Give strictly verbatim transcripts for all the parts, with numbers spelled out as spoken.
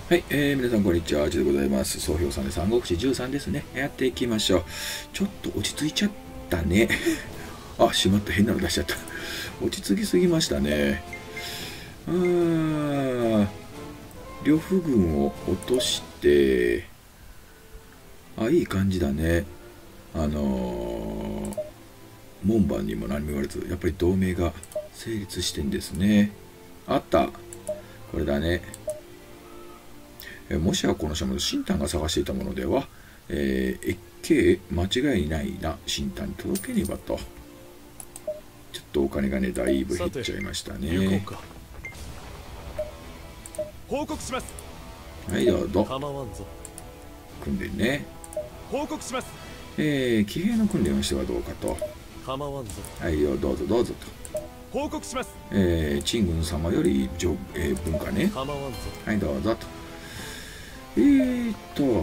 はい、えー、皆さんこんにちは、あちでございます。総評さんで三国志じゅうさんですね。やっていきましょう。ちょっと落ち着いちゃったね。あ、しまった、変なの出しちゃった。落ち着きすぎましたね。あー、呂布軍を落として、あ、いい感じだね。あのー、門番にも何も言われず、やっぱり同盟が成立してんですね。あった。これだね。もしやこの島の新丹が探していたものでは、えー、越慶間違いないな、新丹に届けねばと。ちょっとお金がね、だいぶ減っちゃいましたね。 報告します。 はい、どうぞ。 構わんぞ。 訓練ね。 報告します。 えー、騎兵の訓練をしてはどうかと。 構わんぞ。 はい、どうぞどうぞと。 報告します。 えー、陳軍様より上、えー、文化ね。 構わんぞ。 はい、どうぞと。えーっと、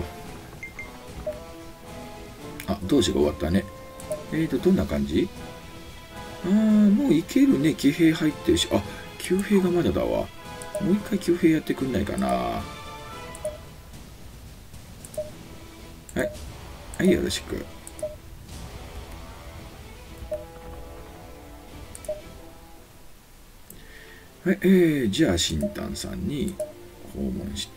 あ、同志が終わったね。えーっと、どんな感じ？あー、もういけるね。騎兵入ってるし。あ、騎兵がまだだわ。もう一回騎兵やってくんないかな。はい。はい、よろしく。はい、えー、じゃあ、新丹さんに訪問して、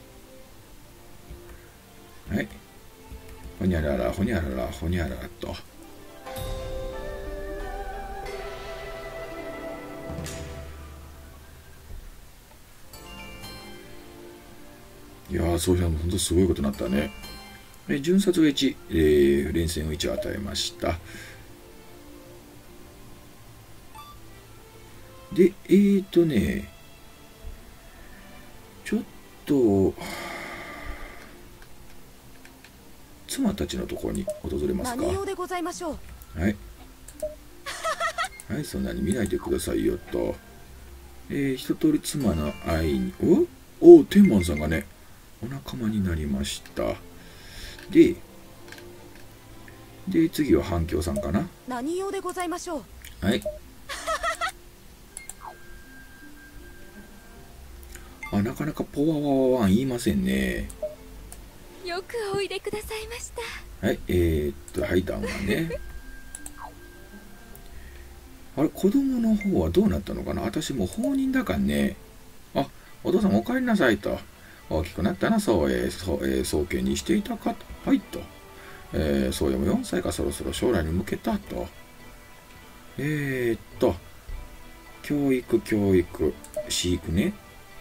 はい。ほにゃらら、ほにゃらら、ほにゃららと。いやー、そういうの本当すごいことになったね。え順殺がいち、えー、連戦をいち与えました。で、えーとね、ちょっと、妻たちのところに訪れますか。 何用でございましょう。 はい。はい、そんなに見ないでくださいよと。えー、一通り妻の愛に、おお、天満さんがね、お仲間になりました。で、で、次は反響さんかな。 何用でございましょう。 はい。あ、なかなかポワワワワン言いませんね。 よくおいでくださいました。 はい、えー、っと、はい、談話ね。あれ、子供の方はどうなったのかな。私もう放任だからね。あ、お父さんお帰りなさいと。大きくなったな、そう、えー、そう、えー、早慶にしていたかと。はいと。えー、そうやもよんさいか、そろそろ将来に向けたと。えー、っと、教育、教育、飼育ね。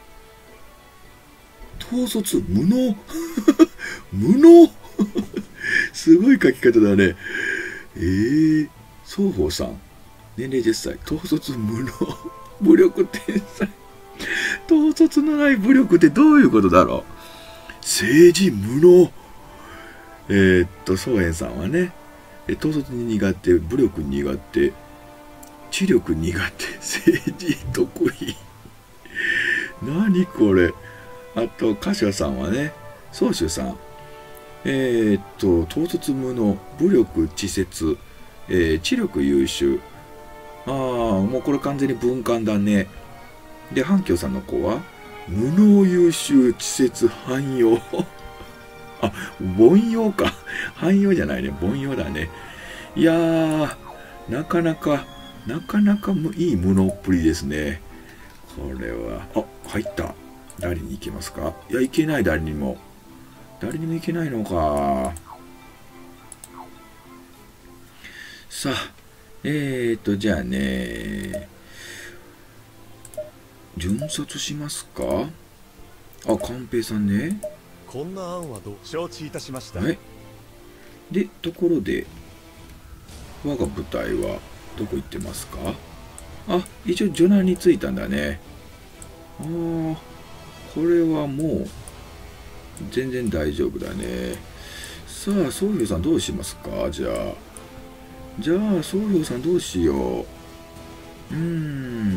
統率、無能無能すごい書き方だね。えー、双方さん。年齢じゅっさい。統率無能。武力天才。統率のない武力ってどういうことだろう。政治無能。えー、っと、宗円さんはね、統率に苦手、武力に苦手、知力苦手、政治得意。何これ。あと、柏さんはね、宗主さん。えー、っと、統率無能、武力稚拙、えー、知力優秀。ああ、もうこれ完全に文官だね。で、反響さんの子は、無能優秀、稚拙、汎用。あ、凡庸か。汎用じゃないね。凡庸だね。いやー、なかなか、なかなかいい無能っぷりですね。これは、あ、入った。誰に行けますか。いや、行けない、誰にも。誰にも行けないのか。さあ、えーと、じゃあね、順殺しますか。あ、寛平さんね。 こんな案はどう承知いたしました。 はい。で、ところで、我が部隊はどこ行ってますか。あ、一応、ジョナに着いたんだね。ああ、これはもう、全然大丈夫だね。さあ、宗兵さんどうしますか。じゃあ。じゃあ、宗兵さんどうしよう。うーん。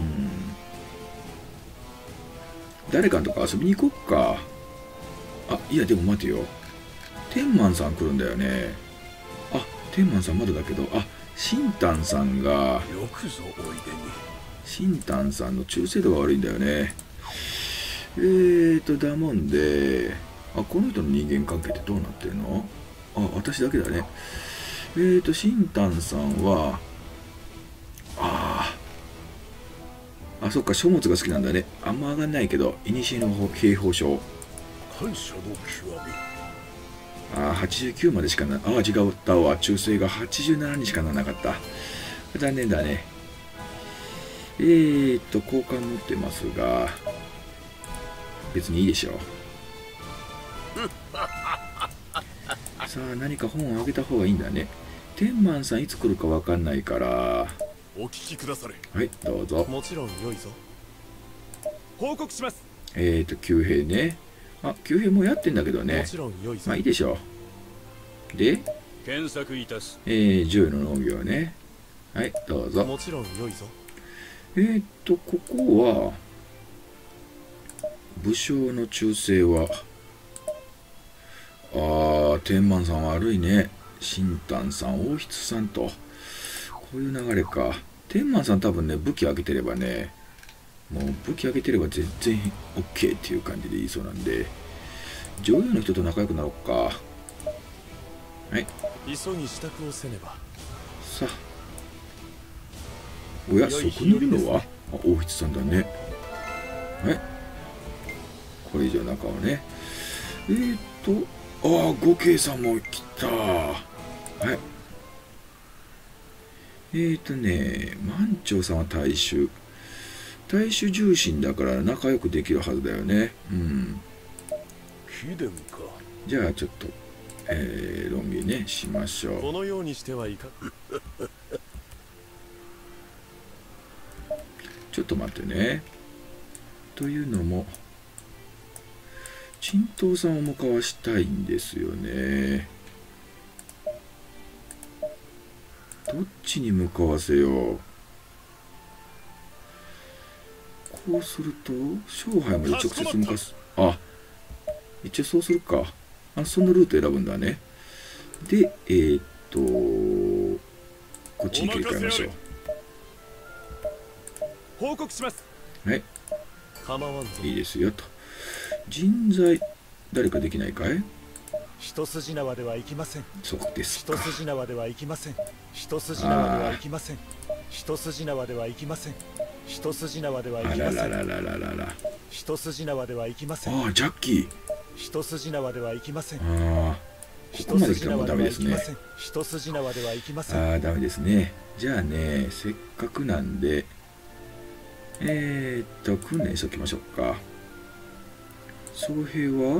誰かのとこ遊びに行こっか。あ、いや、でも待てよ。天満さん来るんだよね。あ、天満さんまだだけど、あ、新丹さんが。 よくぞおいでに。 新丹さんの忠誠度が悪いんだよね。えーーと、だもんで、あ、この人の人間関係ってどうなってるの？あ、私だけだね。えーと、シンタンさんは、ああ、あ、そっか、書物が好きなんだね。あんま上がんないけど、いにしえの兵法書。 感謝の極み。 ああ、はちじゅうきゅうまでしかな、ああ、違ったわ。忠誠がはちじゅうななにしかならなかった。残念だね。えーっと、交換持ってますが、別にいいでしょう。さあ、何か本をあげた方がいいんだね。天満さんいつ来るかわかんないから。 お聞きくだされ。 はい、どうぞ。 もちろん良いぞ。報告します。 えーっと、旧兵ね。あ、旧兵もやってんだけどね。 もちろん良いぞ。 まあいいでしょう。で、 検索いたす。 えー、じゅうの農業ね。はい、どうぞ。 もちろん良いぞ。 えーっと、ここは、武将の忠誠は、あー、天満さん悪いね。新丹さん、王筆さんと。こういう流れか。天満さん多分ね、武器上げてればね、もう武器上げてれば全然 OK っていう感じでいいそうなんで、女優の人と仲良くなろうか。はい。 急ぎ支度をせねば。 さあ。おや、そこにいるのは、あ、王筆さんだね。はい。これ以上中をね。えーっと、ああ、五慶さんも来た。はい。えーっとね、満潮さんは大衆。大衆重心だから仲良くできるはずだよね。うん。 秘伝か。 じゃあちょっと、えー、論議ね、しましょう。 このようにしてはいか。 ちょっと待ってね。というのも、陳東さんを向かわしたいんですよね。どっちに向かわせよう。こうすると、勝敗まで直接向かす。あ、一応そうするか。あ、そのルート選ぶんだね。で、えー、っと、こっちに切り替えましょう。 報告します。 はい。 構わんぞ。 いいですよと。人材、誰かできないかい？ 一筋縄ではいきません。 そうですか。 一筋縄ではいきません。一筋縄ではいきません。一筋縄ではいきません。一筋縄ではいきません。 あららららららら。 一筋縄ではいきません。 ああ、ジャッキー。 一筋縄ではいきません。 ああ、ここまで来たらもうダメですね。 一筋縄ではいきません。 ああ、ダメですね。じゃあね、せっかくなんで、えー、っと、訓練しときましょうか。総兵は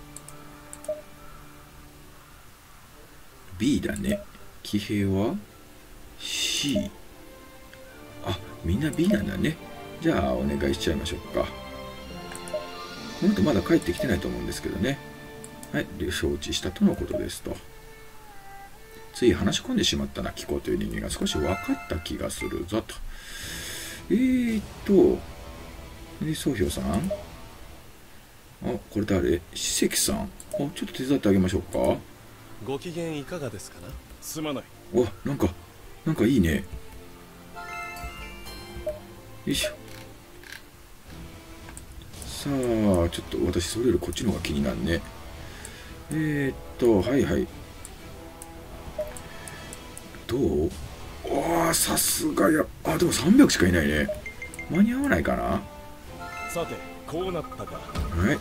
B だね。騎兵は C。あ、みんな B なんだね。じゃあ、お願いしちゃいましょうか。この人まだ帰ってきてないと思うんですけどね。はい、で承知したとのことですと。つい話し込んでしまったな、気候という人間が少し分かった気がするぞと。えーっと、で、総兵さん、あ、これ誰？史跡さん。あ、ちょっと手伝ってあげましょうか。 ご機嫌いかがですかな。すまない。 わ、なんか、なんかいいね。よいしょ。さあ、ちょっと私それよりこっちの方が気になるね。えー、っと、はいはい。どう？ああ、さすがや。あ、でもさんびゃくしかいないね。間に合わないかな。 さて、こうなったか。 はい。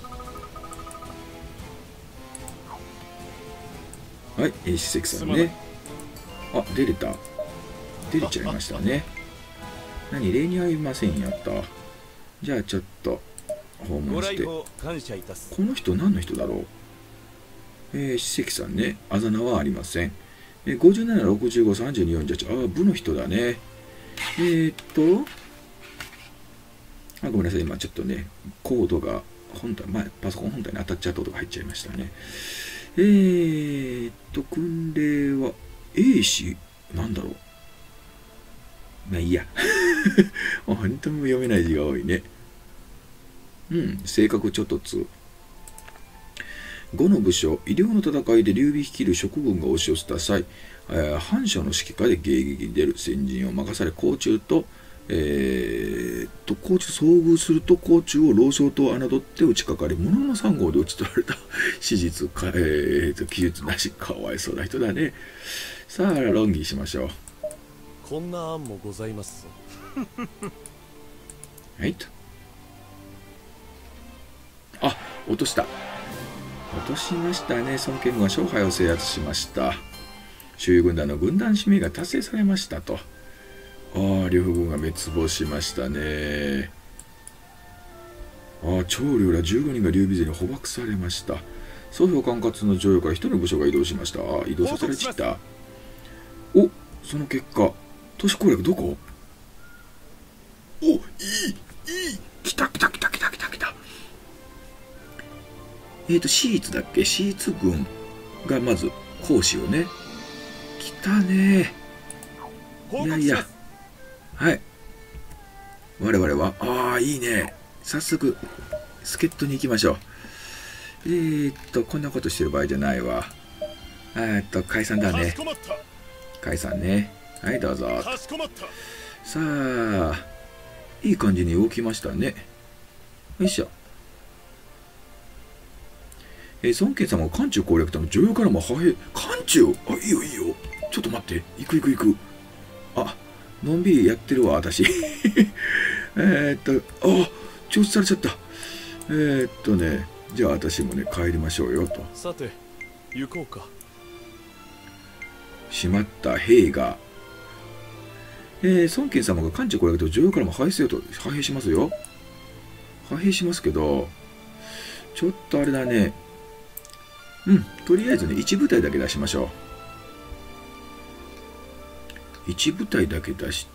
はい、えー、史跡さんね。あ、出れた。出れちゃいましたね。何、礼に合いませんやった。じゃあちょっと訪問して。 感謝いたす。 この人何の人だろう。えー、史跡さんね。あざなはありません。えー、ごじゅうなな、ろくじゅうご、さんじゅうに、よんじゅうはち。ああ、部の人だね。えー、っと、あ、ごめんなさい。今ちょっとね、コードが本体、前、パソコン本体に当たっちゃった音が入っちゃいましたね。えーっと、訓令は、英詞なんだろう。まあいいや。本当に読めない字が多いね。うん、性格ちょっとつ。呉の武将、医療の戦いで劉備率いる蜀軍が押し寄せた際、えー、反社の指揮下で迎撃に出る先陣を任され、甲冑と、 えー、っと甲虫遭遇すると甲虫を老将と侮って打ちかかり物のさん号で討ち取られた史実か、えー、っと記述なし。かわいそうな人だね。さあ論議しましょう。 こんな案もございますぞ。 はいと。あ、落とした。落としましたね。孫権軍は勝敗を制圧しました。周囲軍団の軍団使命が達成されましたと。ああ、両軍が滅亡しましたね。ああ、長領らじゅうごにんが劉備勢に捕獲されました。総評管轄の上洋から一人の武将が移動しました。ああ、移動させられちった。お、その結果、都市攻略どこ？お、いい、いい、来た来た来た来た来た来た。えーと、シーツだっけ？シーツ軍がまず講師をね。来たね。いやいや。はい。我々は、ああ、いいね。早速、助っ人に行きましょう。えーっと、こんなことしてる場合じゃないわ。えーっと、解散だね。解散ね。はい、どうぞ。さあ、いい感じに動きましたね。よいしょ。えー、孫権様が漢中攻略との女優からも派兵。漢中？あ、いいよいいよ。ちょっと待って。行く行く行く。あ、のんびりやってるわ、私。えっと、あ、調子されちゃった。えー、っとね、じゃあ私もね、帰りましょうよと。 さて、行こうか。 しまった兵が、えー、孫権様が漢中攻略と女優からも派兵せよと、派兵しますよ。派兵しますけど、ちょっとあれだね。うん、とりあえずね、一部隊だけ出しましょう。一部隊だけ出して、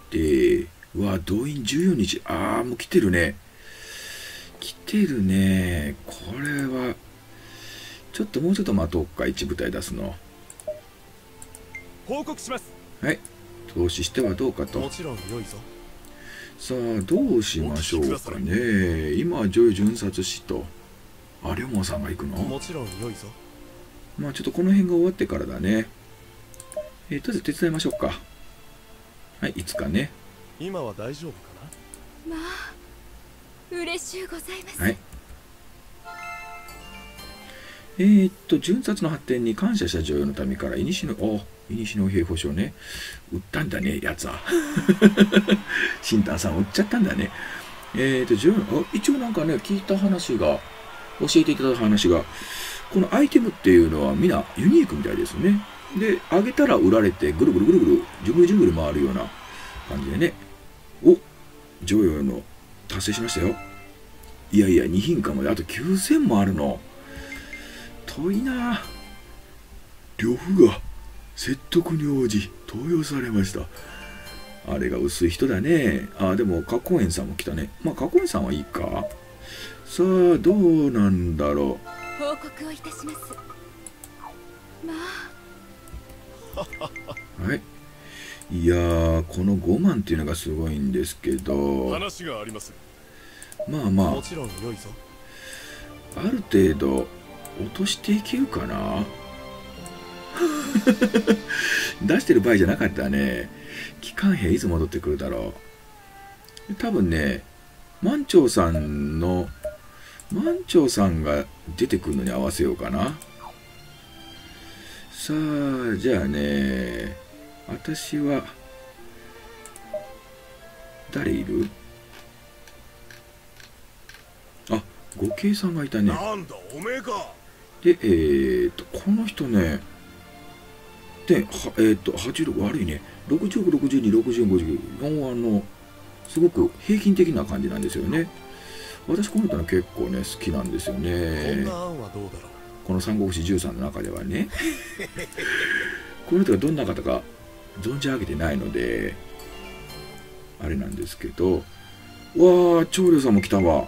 うわ、動員じゅうよっか。ああ、もう来てるね。来てるね。これは、ちょっともうちょっと待とうか、一部隊出すの。 報告します。 はい。投資してはどうかと。 もちろん良いぞ。 さあ、どうしましょうかね。今は女優巡察使と、あ、龍門さんが行くの？ もちろん良いぞ。 まあちょっとこの辺が終わってからだね。えー、とりあえず手伝いましょうか。はい、いつかね。 今は大丈夫かな。まあ嬉しゅうございます。 はい。えー、っと巡察の発展に感謝した女優の民から古のお古の兵保証ね。売ったんだね、やつは。新丹さん売っちゃったんだね。えー、っと女優あ一応なんかね聞いた話が教えていただいた話が。このアイテムっていうのはみんなユニークみたいですね。で、上げたら売られてぐるぐるぐるぐる、じゅぐるじゅぐる回るような感じでね。お、女優の達成しましたよ。いやいや、に品かまであときゅうせんもあるの。遠いな。呂布が説得に応じ登用されました。あれが薄い人だね。あ、でも、花公園さんも来たね。まあ、花公園さんはいいか。さあ、どうなんだろう。 報告をいたします。まあ。 はい。いやー、このごまんっていうのがすごいんですけど。 話があります。 まあまあ。 もちろん良いぞ。 ある程度落としていけるかな。出してる場合じゃなかったね。機関兵いつ戻ってくるだろう。多分ね、満潮さんの満潮さんが出てくるのに合わせようかな。さあ、じゃあね、私は、誰いる？あ、五慶さんがいたね。 なんだ、おめえか。 で、えーと、この人ね、で、はえーと、はちじゅうろく、悪いね。ろくじゅうご、ろくじゅうに、ろくじゅうご、ごじゅうきゅう。あの、すごく平均的な感じなんですよね。私この人の結構ね好きなんですよね。 こんな案はどうだろう。 この三国志じゅうさんの中ではね。この人がどんな方か存じ上げてないのであれなんですけど、わあ、長領さんも来たわ。も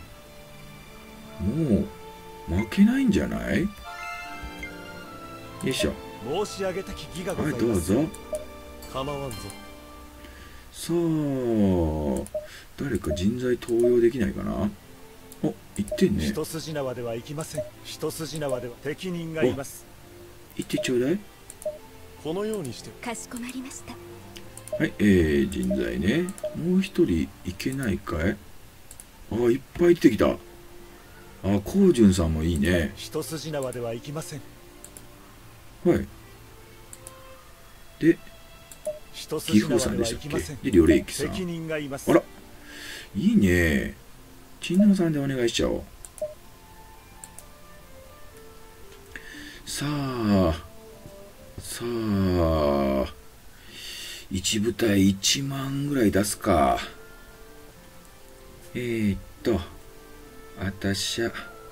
う負けないんじゃない？よいしょ。 申し上げたき儀がございます。 はい、どうぞ。 構わんぞ。 さあ、誰か人材登用できないかな。お、言ってんね。 一筋縄ではいきません。一筋縄では適任がいます。 言ってちょうだい。 このようにして。 かしこまりました。 はい、えー、人材ね。もう一人いけないかい？ああ、いっぱい出てきた。ああ、コウジュンさんもいいね。 一筋縄ではいきません。 はい。で、 一岐筋縄では阜さんでしたいきません。 っけ？で、両霊気さん。 責任がいます。 あら、いいね。ちんのさんでお願いしちゃおう。さあ、さあ、一部隊いちまんぐらい出すか。えー、っと、あたしゃ、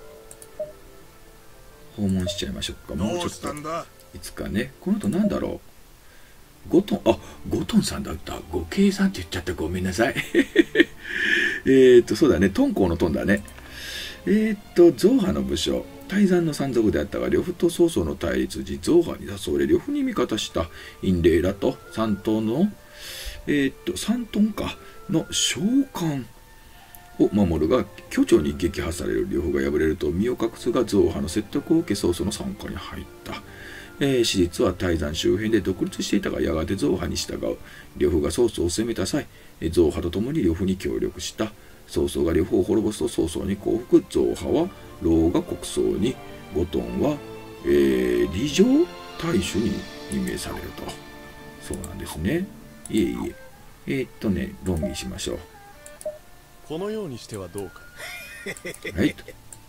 訪問しちゃいましょうか。もうちょっと。いつかね。この後なんだろう。ゴトン、あ、ゴトンさんだった。ゴケイさんって言っちゃった。ごめんなさい。えっと、そうだね。トンコウのトンだね。えー、っと、ゾウハの武将。大山の山賊であったが、呂布と曹操の対立時、ゾウハに誘われ、呂布に味方したイレイらと三頭の、えー、っと、三トンか、の召喚を守るが、巨長に撃破される。呂布が敗れると身を隠すが、ゾウハの説得を受け、曹操の傘下に入った。えー、史実は大山周辺で独立していたが、やがてゾウハに従う。呂布が曹操を攻めた際、ゾウハと共に呂布に協力した。曹操が呂布を滅ぼすと曹操に降伏。ゾウハは牢が国葬に、ゴトンは、えー、李上大主に任命されると。そうなんですね。いえいえ。えー、っとね、論議しましょう。 このようにしてはどうか。 はい。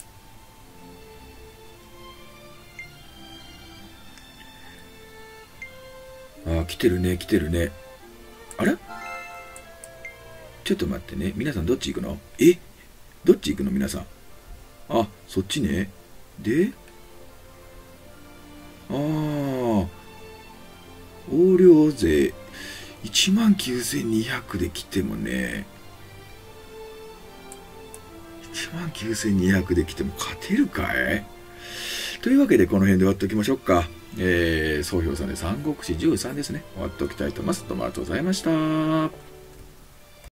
ああ、来てるね、来てるね。あれ？ちょっと待ってね。皆さんどっち行くの？え？どっち行くの皆さん。あ、そっちね。で、ああ、横領税いちまんきゅうせんにひゃくで来てもね、いちまんきゅうせんにひゃくで来ても勝てるかい？というわけでこの辺で終わっておきましょうか。えー、総評さんで三国志じゅうさんですね。終わっておきたいと思います。どうもありがとうございました。